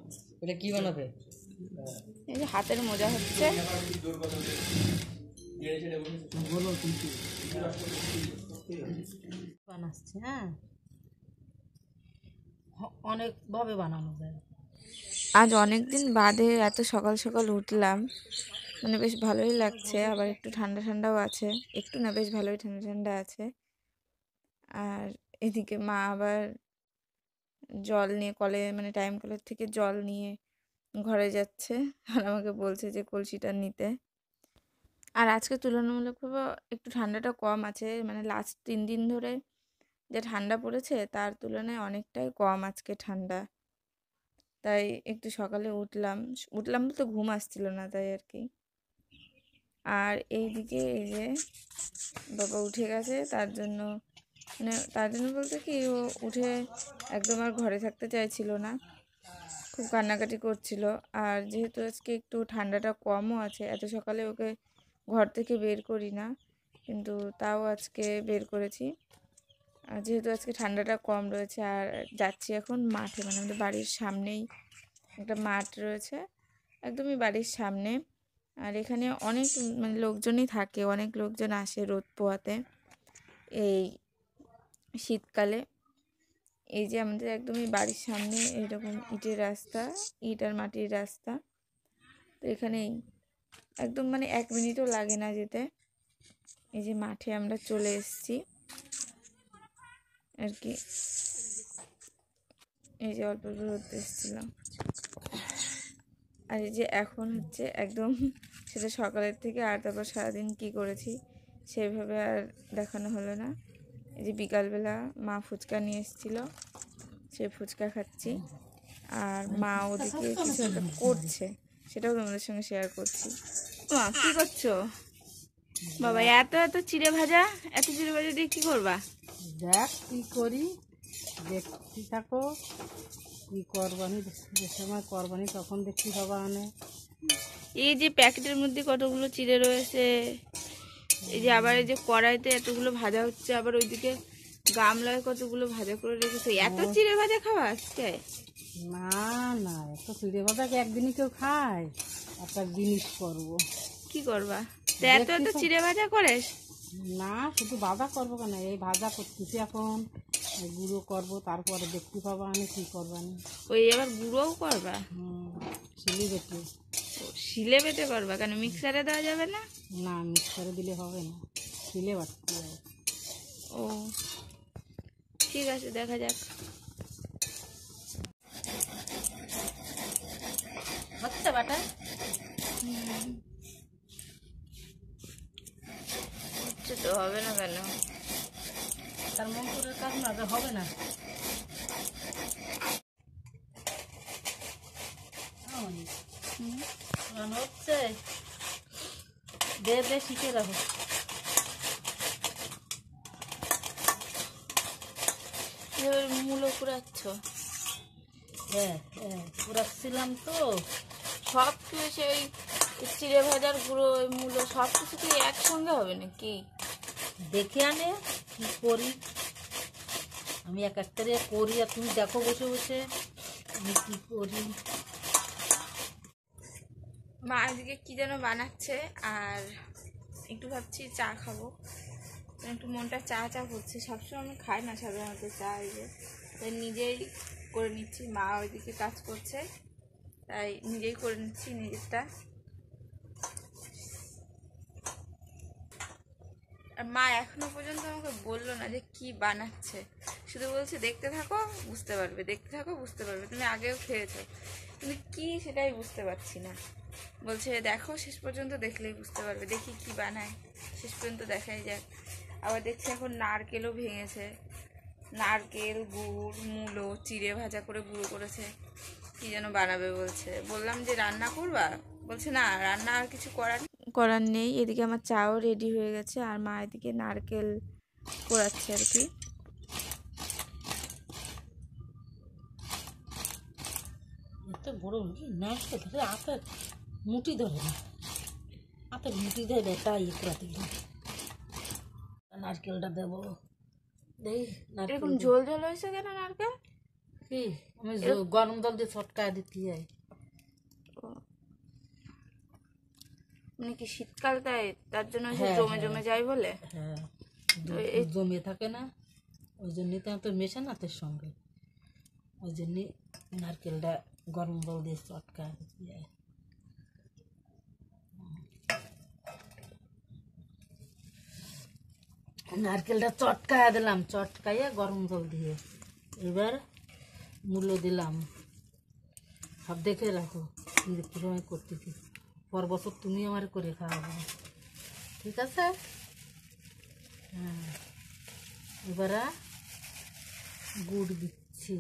এটা কি বানাবে? এই যে হাতের মোজা হচ্ছে, বানাচ্ছে। হ্যাঁ, অনেকভাবে বানানো যায়। আজ অনেক দিন বাদে এত সকাল সকাল উঠলাম, মানে বেশ ভালোই লাগছে। আবার একটু ঠান্ডা ঠান্ডাও আছে, একটু না বেশ ভালোই ঠান্ডা ঠান্ডা আছে। আর এদিকে মা আবার জল নিয়ে কলে, মানে টাইম কলের থেকে জল নিয়ে ঘরে যাচ্ছে, আর আমাকে বলছে যে কলসিটা নিতে। আর আজকে তুলনামূলকভাবে একটু ঠান্ডাটা কম আছে, মানে লাস্ট 3 দিন ধরে যে ঠান্ডা পড়েছে তার তুলনায় অনেকটাই কম আজকে ঠান্ডা। তাই একটু সকালে উঠলাম উঠলাম বলতে ঘুম আসছিল না, তাই আর কি। আর এইদিকে এই যে বাবা উঠে গেছে, তার জন্য বলতে কি, ও উঠে একদম আর ঘরে থাকতে চাইছিল না, খুব কান্নাকাটি করছিল। আর যেহেতু আজকে একটু ঠান্ডাটা কমও আছে, এত সকালে ওকে ঘর থেকে বের করি না, কিন্তু তাও আজকে বের করেছি। আর যেহেতু আজকে ঠান্ডাটা কম রয়েছে, আর যাচ্ছি এখন মাঠে, মানে আমাদের বাড়ির সামনেই একটা মাঠ রয়েছে, একদমই বাড়ির সামনে। আর এখানে অনেক মানে লোকজনই থাকে, অনেক লোকজন আসে রোদ পোহাতে এই শীতকালে। এই যে আমাদের একদমই বাড়ির সামনে এরকম ইটের রাস্তা, ইট আর মাটির রাস্তা, তো এখানেই একদম মানে 1 মিনিটও লাগে না যেতে। এই যে মাঠে আমরা চলে এসেছি আর কি। এই যে অল্প অল্প রোদ এসেছিলাম, আর এই যে এখন হচ্ছে একদম সেটা সকালের থেকে। আর তারপর সারাদিন কী করেছি সেইভাবে আর দেখানো হলো না। এই যে বিকালবেলা মা ফুচকা নিয়ে এসেছিলো, সেই ফুচকা খাচ্ছি। আর মা ওদিকে কিছু একটা করছে, সেটাও তোমাদের সঙ্গে শেয়ার করছি। মা কী করছো? বাবা এত এত চিড়ে ভাজা, এত চিড়ে ভাজা দিয়ে কী করবা? দেখ কি করি, দেখতে থাকো। কি করবানি, যে সময় করবানি তখন দেখতে পাবা। আনে এই যে প্যাকেটের মধ্যে কতগুলো চিড়ে রয়েছে, এই যে আবার এই যে কড়াইতে এতগুলো ভাজা হচ্ছে, আবার ওইদিকে গামলায় কতগুলো ভাজা করে রেখেছে। এত চিড়ে ভাজা খাওয়া আজকে? না না, এত চিড়ে ভাজা কি একদিনই কেউ খায়? একটা জিনিস করবো। কি করবা? তো এত এত চিড়ে ভাজা করে? না, শুধু ভাজা করবো কেন, এই ভাজা করতেছি এখন, গুঁড়ো করবো, তারপরে দেখতে পাবা আমি কি করবানি। ওই আবার গুঁড়োও করবা? শিলি বেটে। শিলে বেটে করবা কেন, মিক্সারে দেওয়া যাবে না? না, মিক্সারে দিলে হবে না, শিলে বাটতে হবে। ও ঠিক আছে, দেখা যাক। হচ্ছে বাটা? হচ্ছে তো, হবে না কেন? তার মন্ত্রের কাজ না, হবে না। হচ্ছে দে দে, শিখে রাখো। এবার মূলো কুড়াচ্ছ? হ্যাঁ হ্যাঁ, কুড়াচ্ছিলাম তো। সব কিছু সেই চিড়ে ভাজার গুঁড়ো, ওই মূলো সব কিছু কি একসঙ্গে হবে নাকি? দেখে আনে কি করি, আমি এক একটা করি, আর তুমি দেখো বসে বসে আমি কি করি। মা এদিকে কি যেন বানাচ্ছে, আর একটু ভাবছি চা খাবো, একটু মনটা চা চা করছে। সবসময় আমি খাই না সাধারণত চা, এই যে তাই নিজেই করে নিচ্ছি। মা ওইদিকে কাজ করছে, তাই নিজেই করে নিচ্ছি নিজেরটা। আর মা এখনো পর্যন্ত আমাকে বললো না যে কি বানাচ্ছে, শুধু বলছে দেখতে থাকো বুঝতে পারবে, দেখতে থাকো বুঝতে পারবে, তুমি আগেও খেয়েছো, কিন্তু কি সেটাই বুঝতে পারছি না। বলছে দেখো শেষ পর্যন্ত দেখলেই বুঝতে পারবে। দেখি কি বানায়, শেষ পর্যন্ত দেখাই যাক। আবার দেখছি এখন নারকেলও ভেঙেছে, নারকেল গুড় মূলো চিড়ে ভাজা করে গুঁড়ো করেছে, কি যেন বানাবে বলছে। বললাম যে রান্না করবা, বলছে না রান্না আর কিছু করার নেই। এদিকে আমার চাও রেডি হয়ে গেছে, আর মা এদিকে নারকেল কোড়াচ্ছে আর কি। এত বড় নাচতে ধরে হাতে মুঠি ধরে না, হাতে মুঠি ধরে তাই কুড়াতে গেলে। নারকেলটা দেবো, দেই। এরকম ঝোল ঝোল হয়েছে কেন নারকেল? কি আমি গরম জল দিয়ে চটকায় দিতে যাই। মানে কি শীতকাল তাই তার জন্য হ্যাঁ, জমে হ্যাঁ। জমে যায় বলে? হ্যাঁ, দুধ জমে থাকে না, ওই জন্যই তো মেশে না তোর সঙ্গে, ওই জন্যই নারকেলটা গরম জল দিয়ে চটকায় দিতে যাই। নারকেলটা চটকায় দিলাম, চটকাইয়া গরম জল দিয়ে এবার মূল্য দিলাম। সব দেখে রাখো কিরকম করতেছি, পর বছর তুমি আমার করে খাওয়াবো, ঠিক আছে? হ্যাঁ, এবার গুড় দিচ্ছি।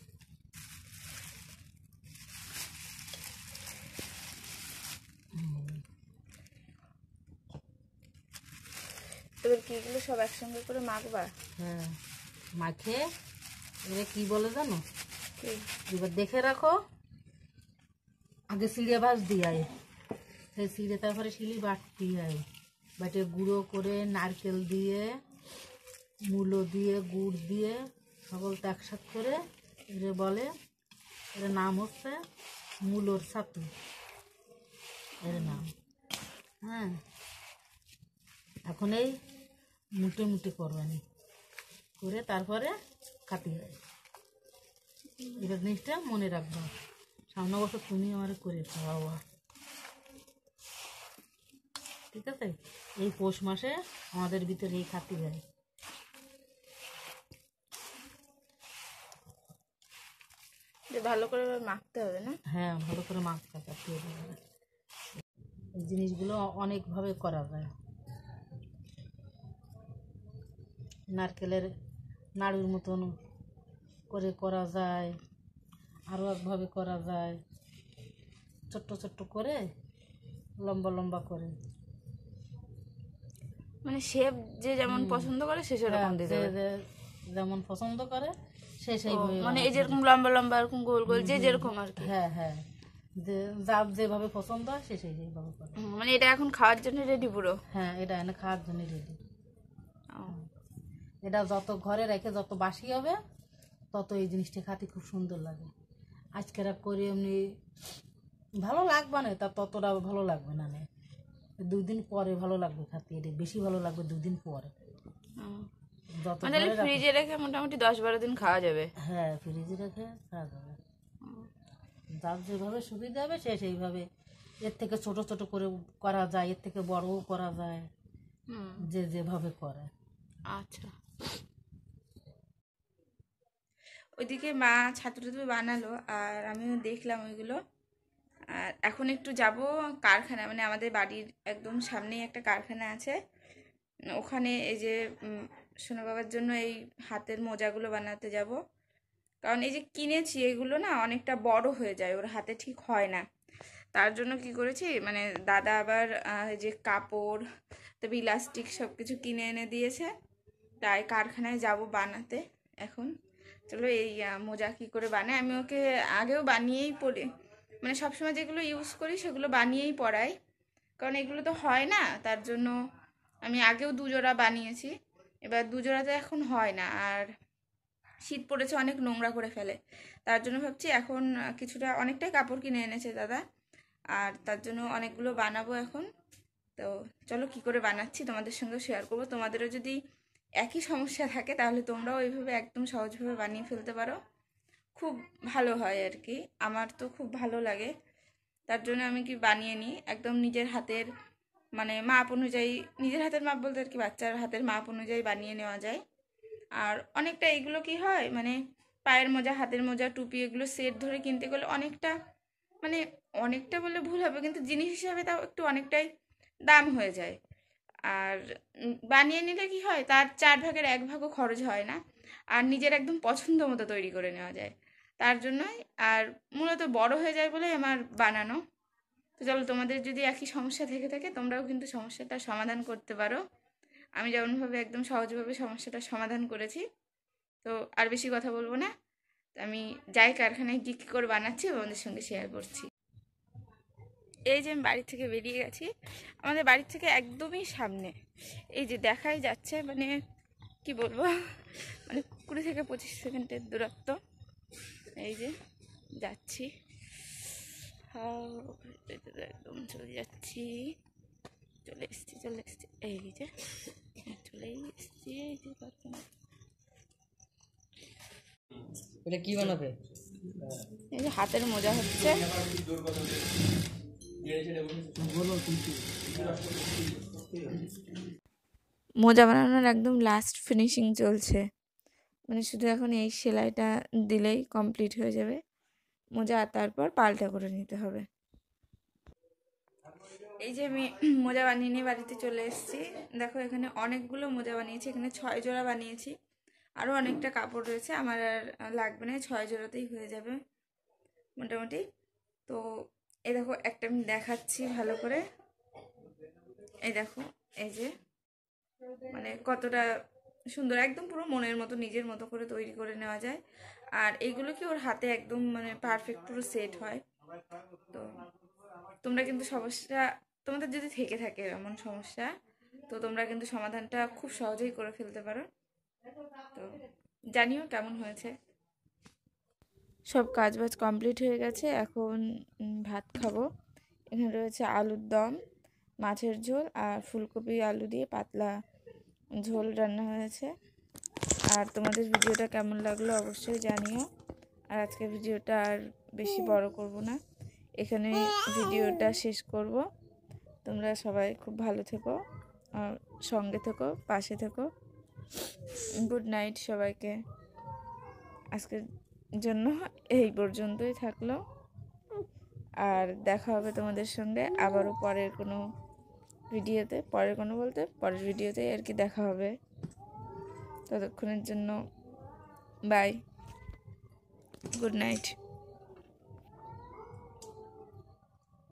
এবার কি এগুলো সব একসঙ্গে করে মাখবা? হ্যাঁ, মাখে এবার কি বলে জানো, কি? এবার দেখে রাখো, আগে সিঁড়ে বাস দিয়ায়, সেই সিঁড়ে তারপরে শিলি বাটতে হয়, বাটে গুঁড়ো করে নারকেল দিয়ে মূলো দিয়ে গুড় দিয়ে সকলটা একসাথে করে এর বলে, এর নাম হচ্ছে মূলোর ছাতু, এর নাম। হ্যাঁ, এখন এই মুটে মুটে করবানি করে তারপরে কাটি হয়। এবার জিনিসটা মনে রাখবা, সামনে বছর তুমি আমার করে খাওয়াবা, ঠিক আছে? এই পৌষ মাসে আমাদের ভিতরে এই খাতি যায়। ভালো করে মাখতে হবে না? হ্যাঁ, ভালো করে মাখতে হবে। এই জিনিসগুলো অনেকভাবে করা যায়। নারকেলের নাড়ুর মতন করে করা যায়, আরও একভাবে করা যায়, ছোট্ট ছোট্ট করে লম্বা লম্বা করে, মানে শেপ যে যেমন পছন্দ করে সে সেরকম দিতে হবে। যে যেমন পছন্দ করে সে সেইভাবে, মানে এই যেরকম লম্বা লম্বা এরকম গোল গোল যে যেরকম আর কি। হ্যাঁ হ্যাঁ, যে যার যেভাবে পছন্দ হয় সে সেইভাবে করে। মানে এটা এখন খাওয়ার জন্য রেডি পুরো? হ্যাঁ, এটা এনে খাওয়ার জন্য রেডি। এটা যত ঘরে রেখে যত বাসি হবে তত এই জিনিসটা খাতে খুব সুন্দর লাগে। আজকের করে এমনি ভালো লাগবে না, তা ততটা ভালো লাগবে না, 2 দিন পরে ভালো লাগবে খাতে, এটা বেশি ভালো লাগবে 2 দিন পরে। যত মানে ফ্রিজে রেখে মোটামুটি 10-12 দিন খাওয়া যাবে? হ্যাঁ, ফ্রিজে রেখে খাওয়া যাবে, যার যেভাবে সুবিধা হবে সে সেইভাবে। এর থেকে ছোট ছোট করে করা যায়, এর থেকে বড়ও করা যায়, যে যেভাবে করে। আচ্ছা, ওইদিকে মা ছাতু টাতু বানালো আর আমিও দেখলাম ওইগুলো। আর এখন একটু যাব কারখানা, মানে আমাদের বাড়ির একদম সামনেই একটা কারখানা আছে, ওখানে এই যে সোনা বাবার জন্য এই হাতের মোজাগুলো বানাতে যাব। কারণ এই যে কিনেছি এগুলো না অনেকটা বড় হয়ে যায়, ওর হাতে ঠিক হয় না। তার জন্য কি করেছি, মানে দাদা আবার এই যে কাপড় তবে ইলাস্টিক সব কিছু কিনে এনে দিয়েছে, তাই কারখানায় যাব বানাতে এখন। চলো এই মোজা কী করে বানায় আমি ওকে আগেও বানিয়েই পড়ি, মানে সবসময় যেগুলো ইউজ করি সেগুলো বানিয়েই পরাই, কারণ এগুলো তো হয় না। তার জন্য আমি আগেও 2 জোড়া বানিয়েছি, এবার 2 জোড়াতে এখন হয় না, আর শীত পড়েছে অনেক নোংরা করে ফেলে। তার জন্য ভাবছি এখন কিছুটা অনেকটাই কাপড় কিনে এনেছে দাদা, আর তার জন্য অনেকগুলো বানাবো এখন। তো চলো কি করে বানাচ্ছি তোমাদের সঙ্গে শেয়ার করবো। তোমাদেরও যদি একই সমস্যা থাকে তাহলে তোমরাও এইভাবে একদম সহজভাবে বানিয়ে ফেলতে পারো, খুব ভালো হয় আর কি। আমার তো খুব ভালো লাগে, তার জন্য আমি কি বানিয়ে নিই একদম নিজের হাতের, মানে মাপ অনুযায়ী, নিজের হাতের মাপ বলতে আর কি বাচ্চার হাতের মাপ অনুযায়ী বানিয়ে নেওয়া যায়। আর অনেকটা এগুলো কি হয়, মানে পায়ের মোজা, হাতের মোজা, টুপি এগুলো সেট ধরে কিনতে গেলে অনেকটা, মানে অনেকটা বললে ভুল হবে, কিন্তু জিনিস হিসাবে তাও একটু অনেকটাই দাম হয়ে যায়। আর বানিয়ে নিলে কি হয়, তার 4 ভাগের 1 ভাগও খরচ হয় না, আর নিজের একদম পছন্দ মতো তৈরি করে নেওয়া যায়। তার জন্যই, আর মূলত বড় হয়ে যায় বলেই আমার বানানো। তো চলো, তোমাদের যদি একই সমস্যা থেকে থাকে তোমরাও কিন্তু সমস্যাটা সমাধান করতে পারো, আমি যেমনভাবে একদম সহজভাবে সমস্যাটা সমাধান করেছি। তো আর বেশি কথা বলবো না, তো আমি যাই কারখানায় গিয়ে কী করে বানাচ্ছি তোমাদের সঙ্গে শেয়ার করছি। এই যে আমি বাড়ি থেকে বেরিয়ে গেছি, আমাদের বাড়ির থেকে একদমই সামনে, এই যে দেখাই যাচ্ছে, মানে কি বলবো, মানে 20 থেকে 25 সেকেন্ডের দূরত্ব। এই যে যাচ্ছি, একদম চলে যাচ্ছি, চলে এসছি এই যে চলেই এসছি। এই যে এটা কি বানাবে? এই যে হাতের মোজা হচ্ছে। মোজা বানানোর একদম লাস্ট ফিনিশিং চলছে, মানে শুধু এখন এই সেলাইটা দিলেই কমপ্লিট হয়ে যাবে মোজা, আর তারপর পাল্টা করে নিতে হবে। এই যে আমি মোজা বানিয়ে নিয়ে বাড়িতে চলে এসেছি। দেখো এখানে অনেকগুলো মোজা বানিয়েছি, এখানে 6 জোড়া বানিয়েছি, আরও অনেকটা কাপড় রয়েছে, আমার আর লাগবে না, 6 জোড়াতেই হয়ে যাবে মোটামুটি। তো এই দেখো একটা আমি দেখাচ্ছি ভালো করে, এই দেখো এই যে মানে কতটা সুন্দর, একদম পুরো মনের মতো নিজের মতো করে তৈরি করে নেওয়া যায়। আর এইগুলো কি ওর হাতে একদম মানে পারফেক্ট পুরো সেট হয়। তো তোমরা কিন্তু সমস্যা, তোমাদের যদি থেকে থাকে এমন সমস্যা, তো তোমরা কিন্তু সমাধানটা খুব সহজেই করে ফেলতে পারো। তো জানিও কেমন হয়েছে। সব কাজবাজ কমপ্লিট হয়ে গেছে, এখন ভাত খাবো। এখানে রয়েছে আলুর দম, মাছের ঝোল আর ফুলকপি আলু দিয়ে পাতলা ঝোল রান্না হয়েছে। আর তোমাদের ভিডিওটা কেমন লাগলো অবশ্যই জানিও। আর আজকের ভিডিওটা আর বেশি বড় করব না, এখানে ভিডিওটা শেষ করব। তোমরা সবাই খুব ভালো থেকো, আর সঙ্গে থেকো, পাশে থেকো। গুড নাইট সবাইকে। আজকের জন্য এই পর্যন্তই থাকলো, আর দেখা হবে তোমাদের সঙ্গে আবারও পরের কোনো ভিডিওতে। পরের ভিডিওতে আর কি দেখা হবে। ততক্ষণের জন্য বাই, গুড নাইট।